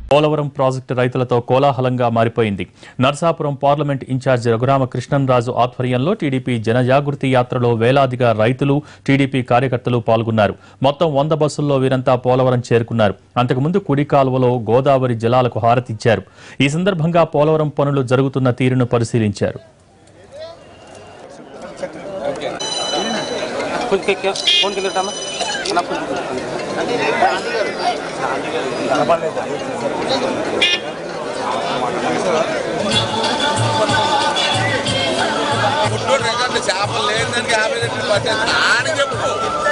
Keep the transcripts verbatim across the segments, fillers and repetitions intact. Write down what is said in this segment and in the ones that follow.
Polavaram project రైతులతో కోలాహలంగా మారిపోయింది. నర్సాపురం పార్లమెంట్ ఇన్ఛార్జి రఘురామ కృష్ణంరాజు ఆధ్వర్యంలో టీడీపీ జనజాగృతి యాత్రలో వేలాదిగా రైతులు, టీడీపీ కార్యకర్తలు పాల్గొన్నారు. మొత్తం వంద బస్సుల్లో వీరంతా పోలవరం చేరుకున్నారు. అంతకుముందు కుడి కాలువలో గోదావరి జలాలకు హారతిచ్చారు. ఈ సందర్భంగా పోలవరం పనులు జరుగుతున్న తీరును పరిశీలించారు. చేపలు లేదని యాభై రెట్లు పట్టేది అని చెప్పు.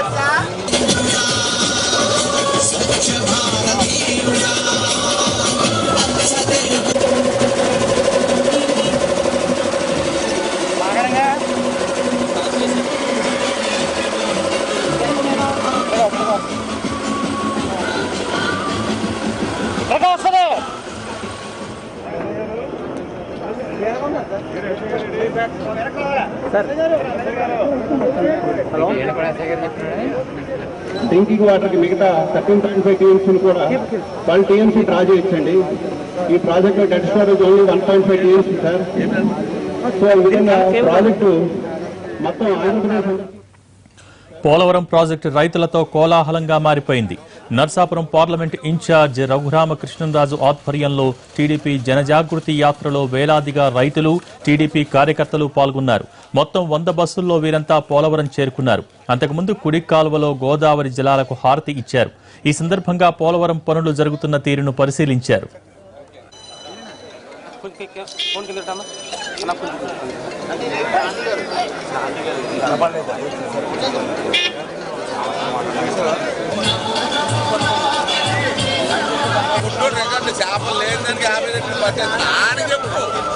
డ్రింకింగ్ వాటర్ కి మిగతా థర్టీన్ పాయింట్ ఫైవ్ టీఎంసీ కూడా ట్వెల్వ్ టీఎంసీ డ్రా చేయొచ్చండి. ఈ project dead storage only one point five TMC sir. So ఈ విధంగా ప్రాజెక్టు మొత్తం ఆంధ్రప్రదేశ్ పోలవరం ప్రాజెక్టు రైతులతో కోలాహలంగా మారిపోయింది. నర్సాపురం పార్లమెంట్ ఇన్ఛార్జ్ రఘురామ కృష్ణంరాజు ఆధ్వర్యంలో టీడీపీ జనజాగృతి యాత్రలో వేలాదిగా రైతులు, టీడీపీ కార్యకర్తలు పాల్గొన్నారు. మొత్తం వంద బస్సుల్లో వీరంతా పోలవరం చేరుకున్నారు. అంతకుముందు కుడి కాలువలో గోదావరి జలాలకు హారతి ఇచ్చారు. ఈ సందర్భంగా పోలవరం పనులు జరుగుతున్న తీరును పరిశీలించారు. చేపలు లేదని యాభై రెట్లు పట్టేది అని చెప్పు.